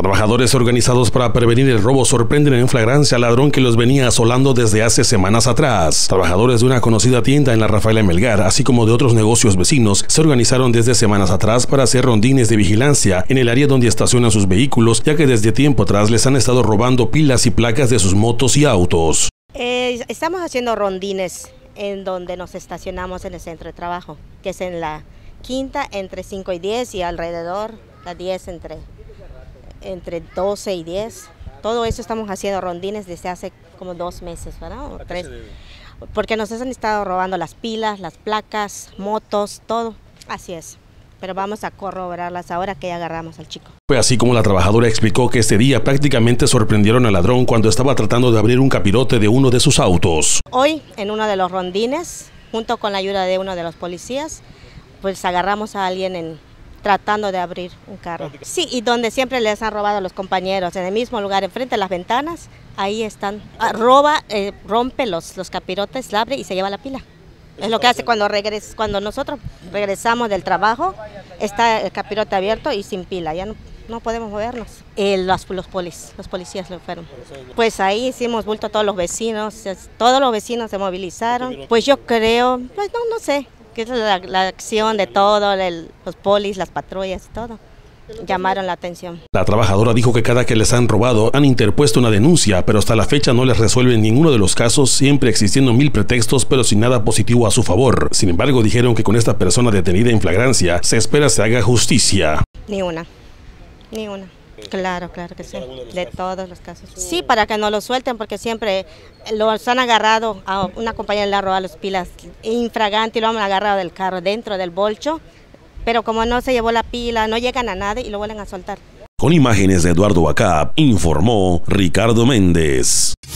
Trabajadores organizados para prevenir el robo sorprenden en flagrancia al ladrón que los venía asolando desde hace semanas atrás. Trabajadores de una conocida tienda en la Rafaela Melgar, así como de otros negocios vecinos, se organizaron desde semanas atrás para hacer rondines de vigilancia en el área donde estacionan sus vehículos, ya que desde tiempo atrás les han estado robando pilas y placas de sus motos y autos. Estamos haciendo rondines en donde nos estacionamos en el centro de trabajo, que es en la Quinta entre 5 y 10 y alrededor la 10 entre 12 y 10. Todo eso estamos haciendo rondines desde hace como 2 meses, ¿verdad? O 3. Porque nos han estado robando las pilas, las placas, motos, todo. Así es. Pero vamos a corroborarlas ahora que ya agarramos al chico. Fue así como la trabajadora explicó que este día prácticamente sorprendieron al ladrón cuando estaba tratando de abrir un capirote de uno de sus autos. Hoy, en uno de los rondines, junto con la ayuda de uno de los policías, pues agarramos a alguien tratando de abrir un carro. Sí, y donde siempre les han robado a los compañeros, en el mismo lugar, enfrente de las ventanas, ahí están. Rompe los capirotes, la abre y se lleva la pila. Es lo que hace cuando nosotros regresamos del trabajo, está el capirote abierto y sin pila, ya no podemos movernos. Los policías lo fueron. Pues ahí hicimos bulto a todos los vecinos se movilizaron. Pues yo creo, pues no sé, que es la acción de todo, los polis, las patrullas y todo. Llamaron la atención. La trabajadora dijo que cada que les han robado han interpuesto una denuncia, pero hasta la fecha no les resuelven ninguno de los casos, siempre existiendo 1000 pretextos, pero sin nada positivo a su favor. Sin embargo, dijeron que con esta persona detenida en flagrancia, se espera se haga justicia. Ni una. Claro que sí. De todos los casos. Sí, para que no lo suelten, porque siempre los han agarrado, a una compañera le ha robado las pilas infragante y lo han agarrado del carro, dentro del bolcho. Pero como no se llevó la pila, no llegan a nada y lo vuelven a soltar. Con imágenes de Eduardo Acap, informó Ricardo Méndez.